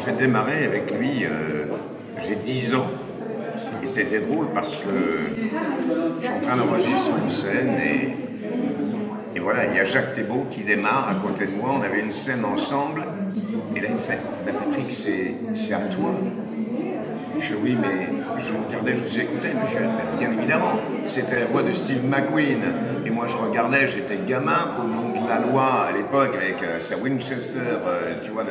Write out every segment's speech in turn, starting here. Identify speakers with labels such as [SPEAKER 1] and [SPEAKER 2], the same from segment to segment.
[SPEAKER 1] j'ai démarré avec lui, j'ai 10 ans. Et c'était drôle parce que je suis en train d'enregistrer une scène et voilà, il y a Jacques Thébault qui démarre à côté de moi, on avait une scène ensemble, et là il me fait « Patrick, c'est à toi ». Je fais « Oui, mais je vous regardais, je vous écoutais, monsieur. » Bien évidemment, c'était la voix de Steve McQueen, et moi je regardais, j'étais gamin, au nom de la loi à l'époque, avec sa Winchester, tu vois,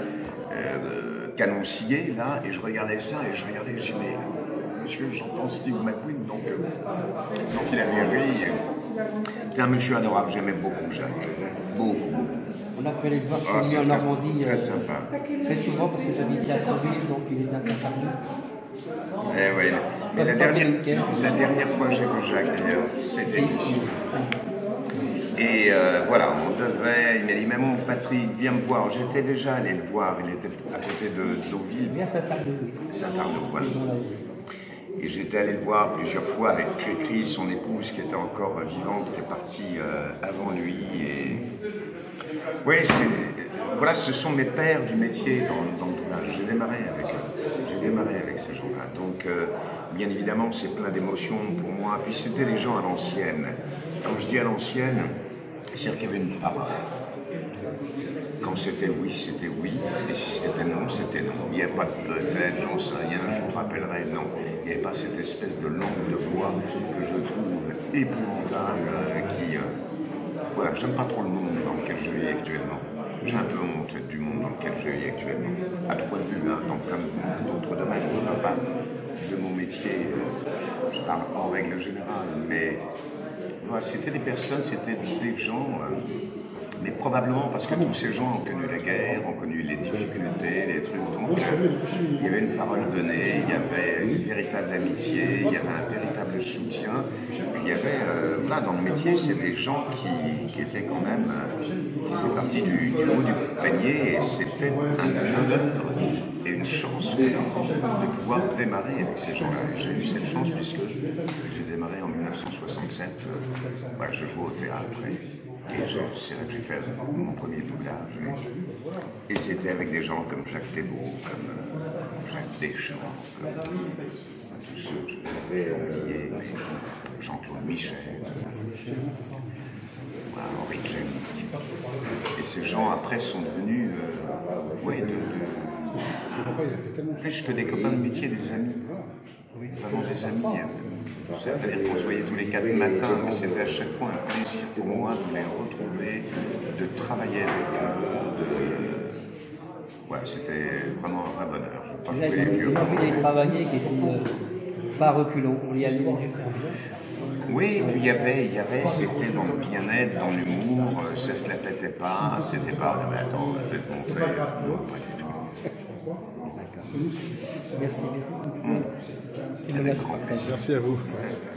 [SPEAKER 1] le canon scié, là, et je regardais ça, et je dis « Mais monsieur, j'entends Steve McQueen, donc il avait ri. » C'est un monsieur adorable, j'aimais beaucoup Jacques, beaucoup.
[SPEAKER 2] On a pu aller le voir chez lui en Normandie,
[SPEAKER 1] très sympa.
[SPEAKER 2] Très souvent parce que j'habitais à Trouville, donc il est à Saint-Charles.
[SPEAKER 1] Eh oui, mais la dernière fois que j'ai vu Jacques d'ailleurs, c'était ici. Et voilà, on devait, il m'a dit, maman, Patrick, viens me voir. J'étais déjà allé le voir, il était à côté de Deauville.
[SPEAKER 2] Mais à Saint-Arnaud.
[SPEAKER 1] Saint-Arnaud, voilà. Et j'étais allé le voir plusieurs fois avec Cricri, son épouse qui était encore vivante, qui est partie avant lui. Et oui, voilà, ce sont mes pères du métier dans le tournage. J'ai démarré avec ces gens-là. Donc, bien évidemment, c'est plein d'émotions pour moi. Puis c'était les gens à l'ancienne. Quand je dis à l'ancienne, c'est-à-dire qu'il y avait une parole. Quand c'était oui, c'était oui, et si c'était non, c'était non. Il n'y avait pas de peut-être, j'en sais rien, je vous rappellerai, non. Il n'y avait pas cette espèce de langue de bois que je trouve épouvantable, voilà, j'aime pas trop le monde dans lequel je vis actuellement. J'ai un peu honte du monde dans lequel je vis actuellement. À tout point de vue, hein, dans plein d'autres domaines, je ne parle pas de mon métier, je parle en règle générale, mais voilà, c'était des personnes, c'était des gens... mais probablement parce que tous ces gens ont connu la guerre, ont connu les difficultés, les trucs. Donc, il y avait une parole donnée, il y avait une véritable amitié, il y avait un véritable soutien. Puis il y avait, là, dans le métier, c'est des gens qui étaient quand même, qui faisaient partie du haut du panier, et c'était un honneur et une chance de pouvoir démarrer avec ces gens-là. J'ai eu cette chance puisque j'ai démarré en 1967, je jouais au théâtre. Et c'est là que j'ai fait mon premier doublage. Et c'était avec des gens comme Jacques Thébault, comme Jacques Deschamps, comme tous ceux que j'avais oubliés, Jean-Claude Michel, Henri Djani. Et ces gens après sont devenus plus que des copains de métier, des amis. Vraiment des amis. C'est-à-dire qu'on se voyait tous les 4 matins, mais c'était à chaque fois un plaisir pour moi de les retrouver, de travailler avec eux. Ouais, c'était vraiment un vrai bonheur.
[SPEAKER 2] Vous avez envie de travailler qui était pas reculons, on y a mis les yeux fermés.
[SPEAKER 1] Oui, puis il y avait, c'était dans le bien-être, dans l'humour, ça se la pétait pas, c'était pas, mais attends, je vais te montrer. Non, pas du tout.
[SPEAKER 2] D'accord. Merci.
[SPEAKER 1] Avec grand plaisir.
[SPEAKER 3] Merci à vous.